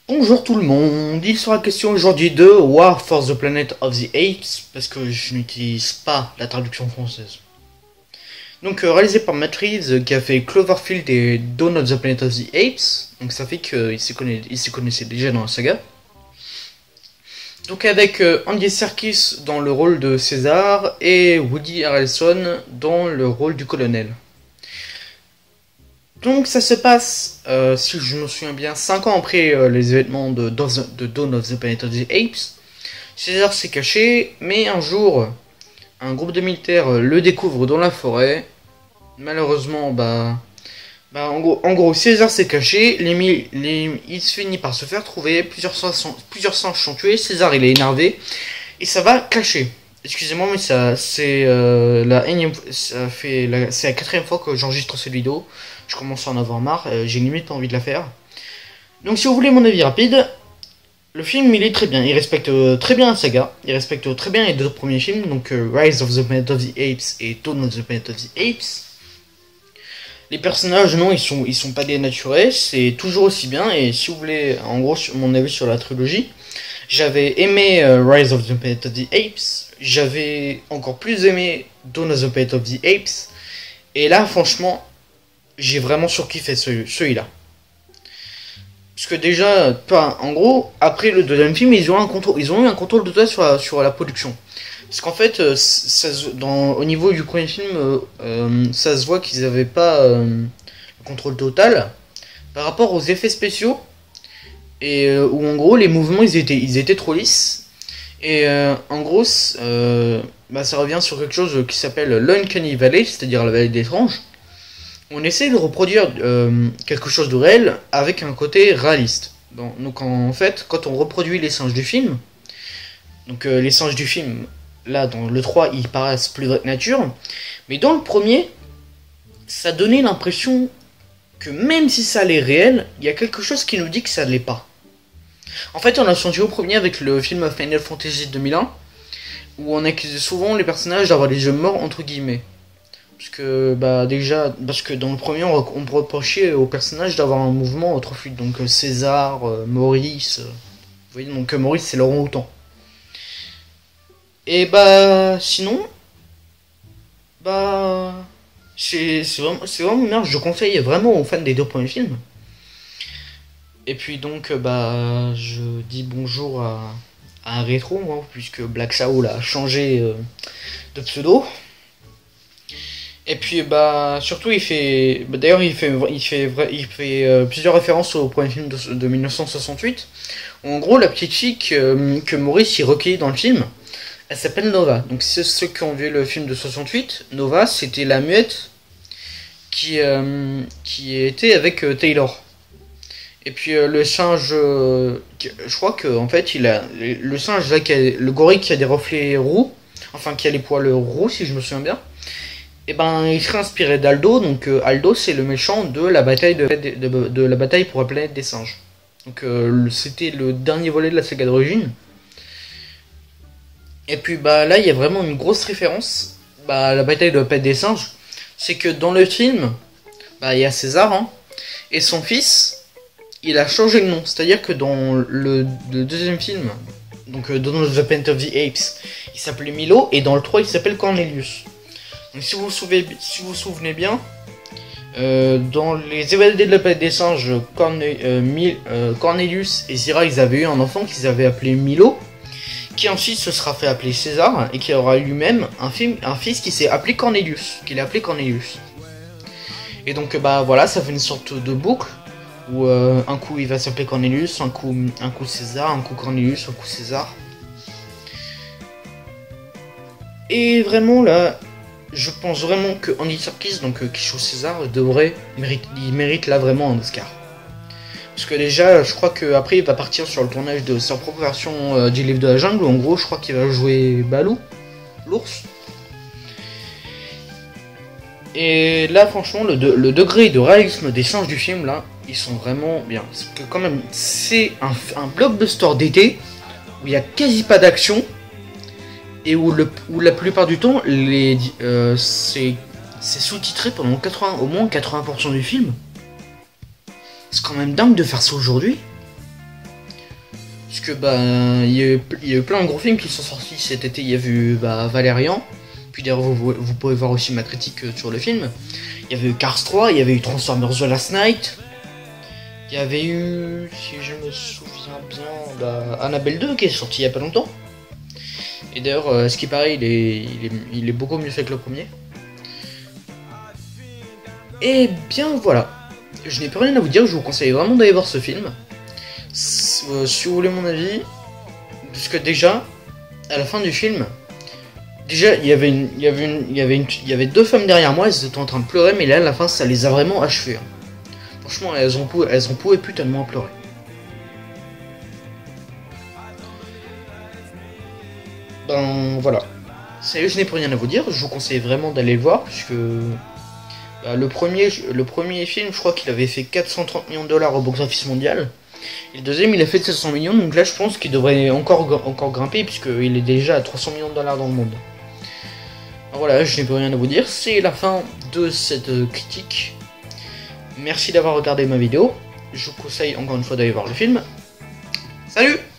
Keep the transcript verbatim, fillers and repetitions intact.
Bonjour tout le monde, il sera question aujourd'hui de War for the Planet of the Apes, parce que je n'utilise pas la traduction française. Donc euh, réalisé par Matt Reeves, euh, qui a fait Cloverfield et Dawn of the Planet of the Apes, donc ça fait qu'il se connaît, il se connaissait déjà dans la saga. Donc avec euh, Andy Serkis dans le rôle de César et Woody Harrelson dans le rôle du colonel. Donc ça se passe, euh, si je me souviens bien, cinq ans après euh, les événements de, de Dawn of the Planet of the Apes. César s'est caché, mais un jour, un groupe de militaires euh, le découvre dans la forêt. Malheureusement, bah, bah en, gros, en gros, César s'est caché, les, les, il se finit par se faire trouver, plusieurs singes, plusieurs singes sont tués, César il est énervé, et ça va clasher. Excusez-moi, mais ça, c'est euh, la énième, ça fait la, c'est la quatrième fois que j'enregistre cette vidéo. Je commence à en avoir marre, euh, j'ai limite pas envie de la faire. Donc si vous voulez mon avis rapide, le film il est très bien, il respecte euh, très bien la saga, il respecte très bien les deux premiers films, donc euh, Rise of the Planet of the Apes et Dawn of the Planet of the Apes. Les personnages, non, ils sont, ils sont pas dénaturés, c'est toujours aussi bien, et si vous voulez, en gros, mon avis sur la trilogie, j'avais aimé euh, Rise of the Planet of the Apes, j'avais encore plus aimé Dawn of the Planet of the Apes, et là, franchement, j'ai vraiment surkiffé celui-là. Parce que déjà, pas, en gros, après le deuxième film, ils ont, un contrôle, ils ont eu un contrôle total sur la, sur la production. Parce qu'en fait, ça, dans, au niveau du premier film, euh, euh, ça se voit qu'ils n'avaient pas euh, le contrôle total par rapport aux effets spéciaux. Et euh, où en gros, les mouvements, ils étaient, ils étaient trop lisses. Et euh, en gros, euh, bah, ça revient sur quelque chose qui s'appelle l'Uncanny Valley, c'est-à-dire la vallée d'étrange. On essaie de reproduire euh, quelque chose de réel avec un côté réaliste. Donc, donc en fait, quand on reproduit les singes du film, donc euh, les singes du film, là dans le trois, ils paraissent plus vraie que nature, mais dans le premier, ça donnait l'impression que même si ça allait réel, il y a quelque chose qui nous dit que ça ne l'est pas. En fait, on a senti au premier avec le film Final Fantasy deux mille un, où on accusait souvent les personnages d'avoir des yeux morts entre guillemets. Parce que, bah, déjà, parce que dans le premier, on, on reprochait aux personnages d'avoir un mouvement trop fluide. Donc, euh, César, euh, Maurice. Euh, vous voyez, donc, euh, Maurice, c'est Laurent Houtan. Et, bah, sinon, bah, c'est vraiment, c'est vraiment merde. Je conseille vraiment aux fans des deux premiers films. Et puis, donc, euh, bah, je dis bonjour à, à un rétro, hein, puisque Black Saul a changé euh, de pseudo. Et puis bah surtout il fait, bah, d'ailleurs il fait, il fait, il fait euh, plusieurs références au premier film de, de mille neuf cent soixante-huit. En gros la petite fille que, que Maurice y recueillit dans le film, elle s'appelle Nova. Donc c'est ceux qui ont vu le film de soixante-huit, Nova c'était la muette qui, euh, qui était avec euh, Taylor. Et puis euh, le singe, euh, je crois que en fait il a le singe là, qui a, le gorille qui a des reflets roux, enfin qui a les poils roux si je me souviens bien. Et ben, il serait inspiré d'Aldo, donc euh, Aldo c'est le méchant de la bataille de, de, de, de la bataille pour la planète des singes. Donc euh, c'était le dernier volet de la saga d'origine. Et puis bah là il y a vraiment une grosse référence bah, à la bataille de la planète des singes. C'est que dans le film, bah il y a César hein, et son fils, il a changé de nom. C'est-à-dire que dans le, le deuxième film, donc euh, Dawn of the Planet of the Apes, il s'appelait Milo et dans le trois il s'appelle Cornelius. Donc si vous vous souvenez, si vous vous souvenez bien, euh, dans les évadés de la planète des singes, Corne, euh, Mil, euh, Cornelius et Zira, ils avaient eu un enfant qu'ils avaient appelé Milo, qui ensuite se sera fait appeler César, et qui aura lui-même un, un fils qui s'est appelé Cornelius, qu'il a appelé Cornelius. Et donc bah voilà, ça fait une sorte de boucle, où euh, un coup il va s'appeler Cornelius, un coup, un coup César, un coup Cornelius, un coup César. Et vraiment là... Je pense vraiment que Andy Serkis, donc euh, qui joue César, devrait mérite, il mérite là vraiment un Oscar. Parce que déjà, je crois qu'après il va partir sur le tournage de sa propre version euh, du livre de la jungle. Où en gros, je crois qu'il va jouer Balou, l'ours. Et là, franchement, le, de, le degré de réalisme des singes du film là, ils sont vraiment bien. Parce que quand même, c'est un, un blockbuster d'été où il n'y a quasi pas d'action. Et où, le, où la plupart du temps, les, euh, c'est, c'est sous-titré pendant quatre-vingts, au moins quatre-vingts pour cent du film. C'est quand même dingue de faire ça aujourd'hui. Puisque bah, il y, a eu, il y a eu plein de gros films qui sont sortis cet été. Il y a eu bah, Valérian. Puis d'ailleurs, vous, vous pouvez voir aussi ma critique sur le film. Il y avait eu Cars trois, il y avait eu Transformers The Last Night. Il y avait eu, si je me souviens bien, bah, Annabelle deux qui est sorti il y a pas longtemps. Et d'ailleurs, euh, ce qui paraît, il est, il, est, il est beaucoup mieux fait que le premier. Et bien voilà. Je n'ai plus rien à vous dire, je vous conseille vraiment d'aller voir ce film. Si, euh, si vous voulez mon avis. Puisque déjà, à la fin du film, déjà, il y avait une, il y avait une, il y avait une, il y avait deux femmes derrière moi, elles étaient en train de pleurer, mais là, à la fin, ça les a vraiment achevées. Hein. Franchement, elles ont, elles ont pouvait plus tellement pleurer. Ben voilà. Sérieux, je n'ai plus rien à vous dire. Je vous conseille vraiment d'aller le voir, puisque bah, le premier, le premier film, je crois qu'il avait fait quatre cent trente millions de dollars au box-office mondial. Et le deuxième, il a fait sept cents millions, donc là, je pense qu'il devrait encore, encore grimper, puisqu'il est déjà à trois cents millions de dollars dans le monde. Alors voilà, je n'ai plus rien à vous dire. C'est la fin de cette critique. Merci d'avoir regardé ma vidéo. Je vous conseille encore une fois d'aller voir le film. Salut!